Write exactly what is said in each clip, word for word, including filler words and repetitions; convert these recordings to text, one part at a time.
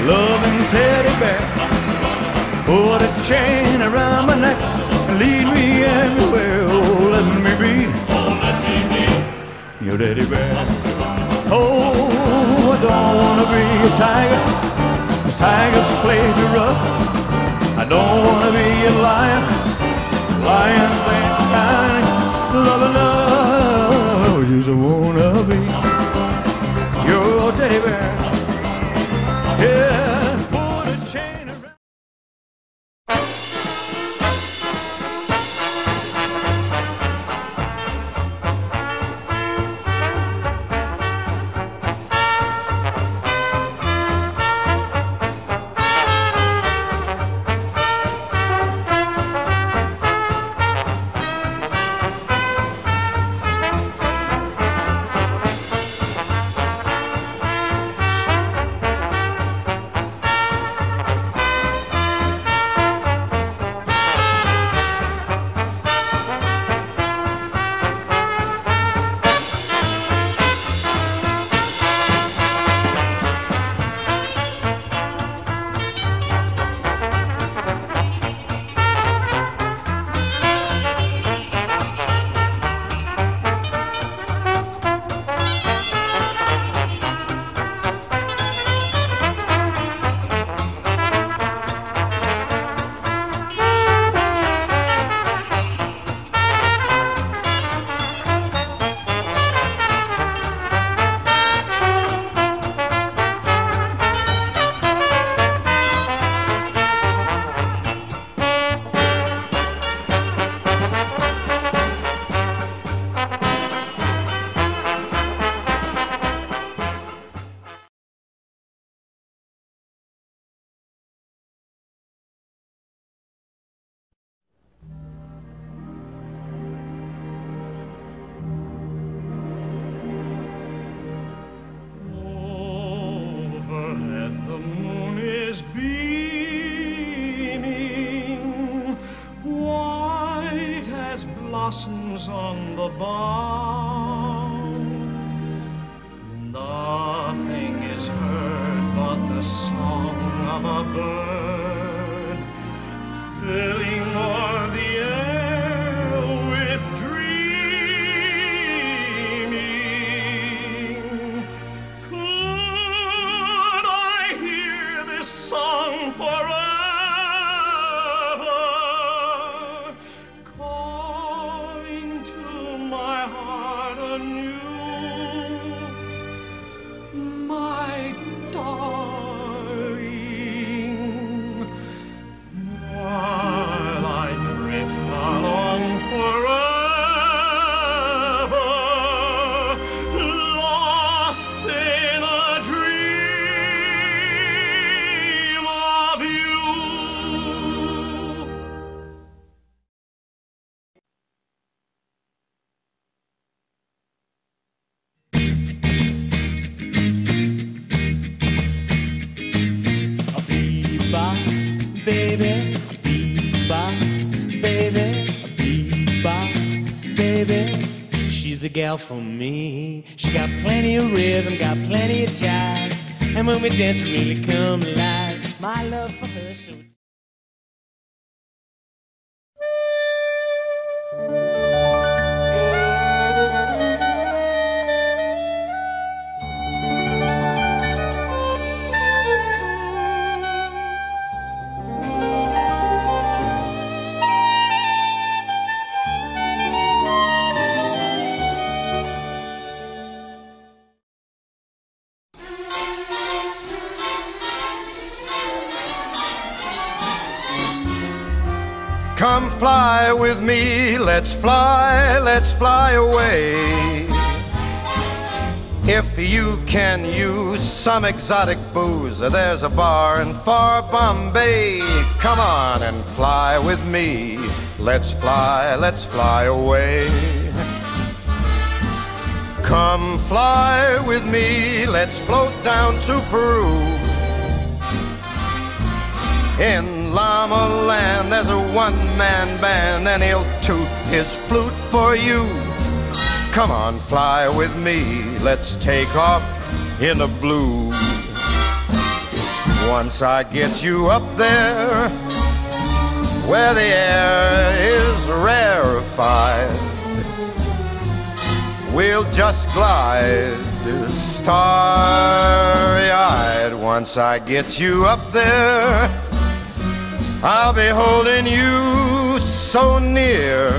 loving teddy bear. Put a chain around my neck and lead me everywhere. Oh, let me be, your teddy bear. Oh, I don't wanna be a tiger, 'cause tigers play too rough. I don't wanna be a lion, lions ain't kind. Love and love, just wanna be your teddy bear. Yeah, put a chain around. Blossoms on the bough. Nothing is heard but the song of a bird, filling all the air with dreaming. Could I hear this song forever? Baby, bebop, baby, bebop, baby. She's the gal for me. She got plenty of rhythm, got plenty of jive, and when we dance, we really come alive. My love for her so. Come fly with me, let's fly, let's fly away. If you can use some exotic booze, there's a bar in far Bombay. Come on and fly with me, let's fly, let's fly away. Come fly with me, let's float down to Peru. In Llama Land there's a one-man band, and he'll toot his flute for you. Come on, fly with me, let's take off in the blue. once I get you up there, where the air is rarefied, we'll just glide starry-eyed. Once I get you up there, I'll be holding you so near,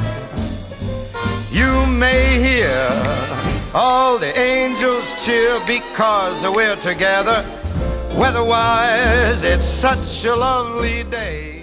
you may hear all the angels cheer, because we're together. Weather-wise, it's such a lovely day.